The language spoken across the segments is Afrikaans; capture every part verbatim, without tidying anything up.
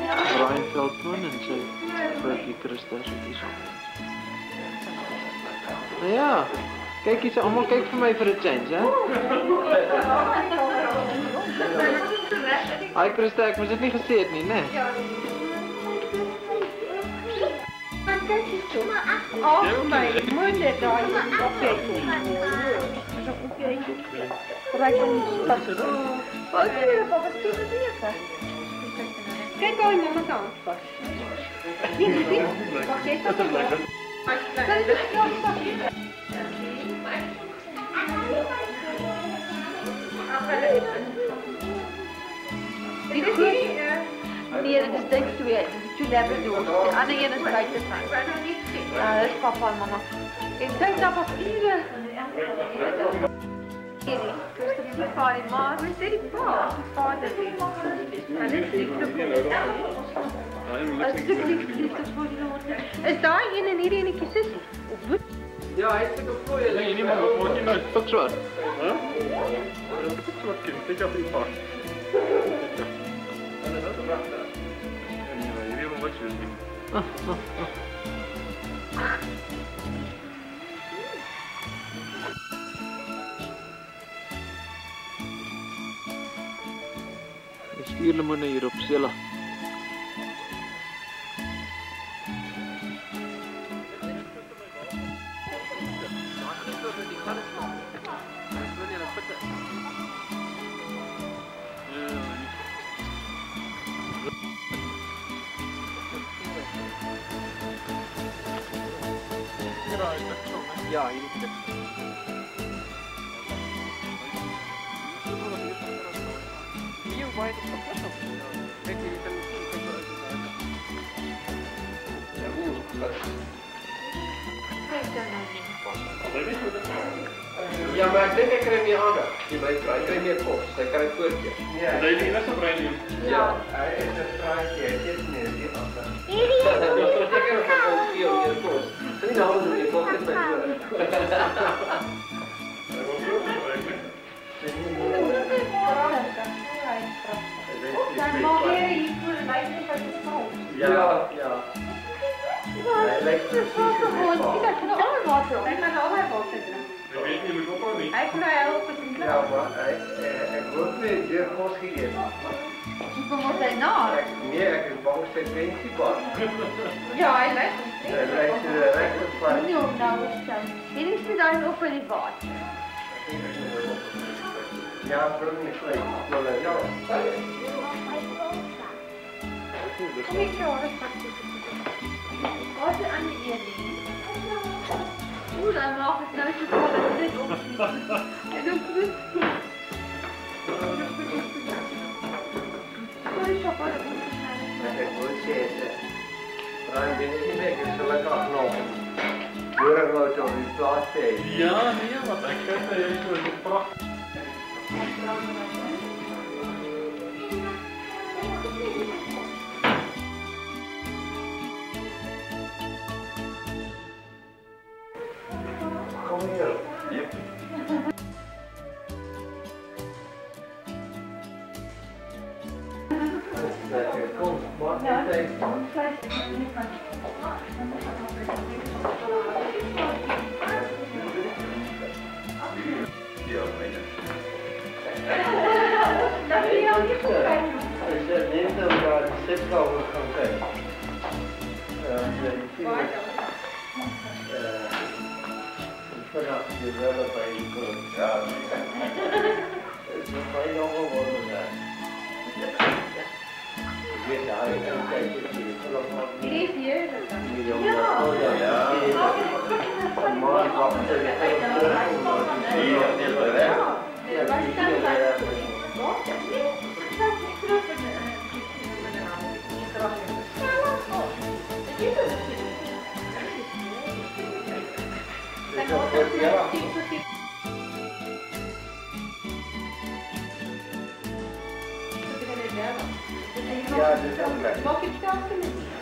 Brian Veldman en sy vrou Christa so dis op. Nou ja, kyk hier, almal kyk vir my vir 'n change, hè? Hi Christa, ek moes dit nie gesê het nie, né? Ja. Maar kyk hier toe. Ag my moeder daai opetjie. So opetjie. Raak hom stap. Wat is dit? Wat is dit? Kijk al je mama kant vast. Zie je dit? Wacht even. Dat is lekker. Dat is het kant vast. Dit is die? Nee, dat is denk ik twee. Dat is twee labradors. De andere ene is buiten van. Ja, dat is papa en mama. Ik denk dat papieren. Christopher Party, maar we zijn die pa. Vader is. En dit is liefde voor die Als dit liefde voor die Is daar een en hierdie enetjie sussie? Of wat? Ja, hy het seker vloei. Nee, nie maar wat jy nou Tot so. Hæ? Tot so kind, kyk af die pa. En dit is pragtig. En ja, hierdie wil wat jy doen. Stuur limoene hier op Sela. Ja, hier is dit. Hier waar dit kapot op. Kijk hier dan ja, hoe? Kijk dan Ja, maar ek dink ek kry meer aandag. Jy by kry, kry meer kos. Hy kry voorkeur. Ja, hy is nie so brein nie. Ja, hy is 'n vraatjie. Hy het nie die aandag. Hierdie is ook seker van ons hier meer kos. Sien nou hoe jy kos het by jou. Dan mag jy hier voor my net by die vrou. Ja, ja. Hy lyk presies soos hy is. Ek kan al water. Ek kan al water drink. Ek weet nie, moet ook nie. Ek kan help met die Ja, maar ek ek word nie deur kos geëet. Kom ons hy na. Nee, ek is bang sy pensiebaar. Ja, hy lyk. Hy lyk so regtig van. Nee, nou stel. Hier is dit dan op in die water. Ja, bring nie vleis. Maar ja. Kom ek jou rus pak. Wat is aan die eerdie? Oeh, dan mag het nou so vol dat dit op. En dan goed. Sorry, papa. Ek wil sê, Brian, ben jy nie meer gelukkig nog? Hoor ek nou op die plaas sê? Ja, nee, wat ek kyk na jy so 'n pragtig. Kom hier. Yep. Kom, maar net Ja, myne. Dat jy al nie kon kyk. Is dit net om daar die sitkamer gaan kyk? Ehm, jy vanaf die wel by die grond. Ja. Dit is baie nog geworden daar. Ik weet ja, ik kan kijken of je het nog maar Die is hier. ja, ja. Maar ik wacht er Hier, dit is reg. Waar staan wij? Ja, dit is ook leuk. Mag ik het kasten?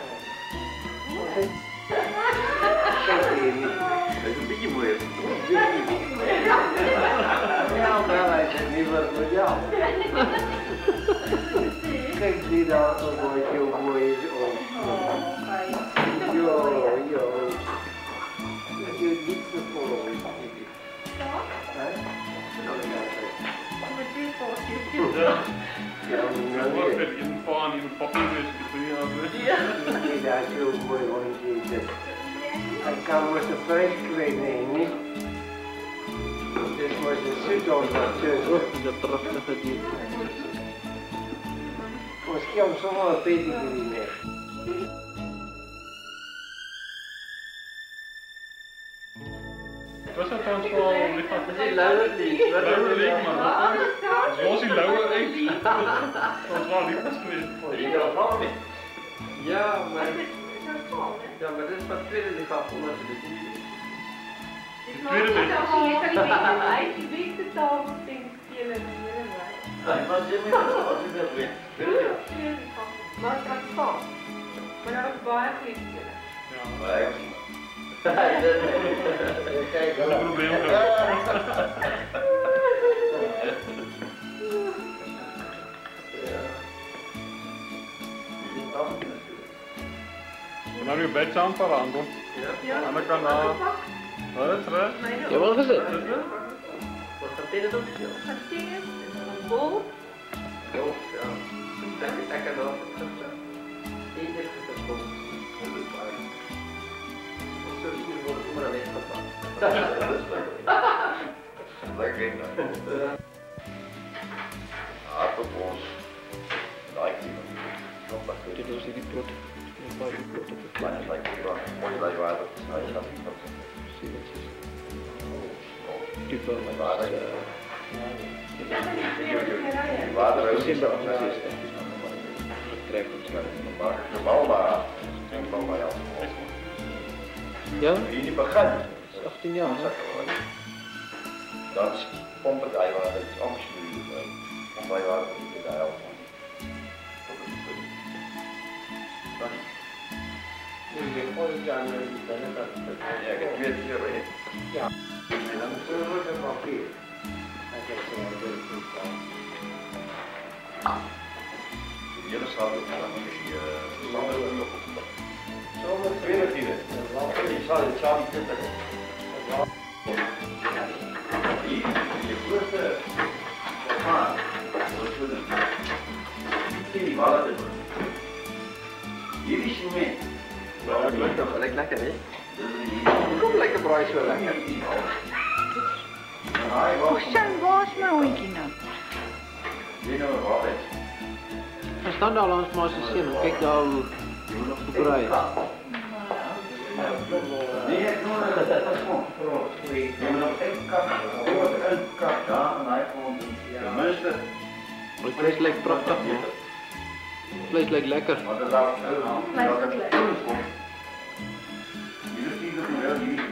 Dit is 'n bietjie moeilik. Ja, maar hij is niet wat voor jou. Kijk die daar, zo mooi, heel mooi. niet te volgen. Ja? Hè? Met dit volgje. Ja, Ja, maar ik ben in van in een papier is het Ja. nee, dat is heel mooi hondje. Hij kan met de prijs kwijt, nee, niet. Dit was een zitonderdtussen. Dat prachtige dier. Misschien om zomaar een pedigree mee. Was dat trouwens wel lichaam? Dat is een lauwe lief. Lauwe leek, man. Alles gaat. Zoals die lauwe echt. Dat was wel lief geweest. Ja, maar niet. Ja, maar... Dat is vol, hè? Ja, maar dit is maar het tweede lichaam onder de lief. Het tweede lichaam. Die weet het al, denk ik, heel en heel erg. Ja, maar je moet het wel zien dat weer. Maar het gaat vol. Maar dat is baie goed. Ja, Maar ik... Kijk, dat is een probleem. We hebben nu een beetje aan het veranderen. Ja. En dan kan dat... Wat is er? Ja, wat is het? Wat gaat dit doen? Gaat dit een bol? Ja, ja. Ik kan dat. Eén keer is het bol. Zo is het voor maar alleen gepakt. Lekker. Aardappels. Lijkt die. Dit was die plot. Maar het lijkt wel mooi dat je water snijdt. Type Water. water Water is in de is organisatie. Trek ons naar. maar normaal maar denk van mij af. Ja, Hier niet begint. achttien jaar. Hè? Dat is pompen die water, dat is absoluut. Pompen die water is de helft. Moet je ooit aan de internet. Ja, ik heb weer hier in. Ja. En dan zullen we het papier. Hij zegt zo, dat wil ik niet aan. Hier staat ook dan die zanden op. Zomer Tweede hier. Die zal het zal niet kunnen. Hier, je vlucht. Maar, dat is het. Die water. Hier is je mee. Ja, dat lukt nog. Dat lijkt lekker, hè? Dat Kom lekker bruis wel lekker. Hoe zijn was mijn hondje nou? We staan daar langs maar eens zien. Kijk daar hoe de brei. Nee, ik doe het. Dat is gewoon. Je moet nog één kant. Eén kant. Ja, en hij gewoon de meeste. Het vlees lijkt prachtig, man. Het vlees lijkt lekker. Maar dat is ook heel handig. Dat het goed komt. Hier is die er wel, hier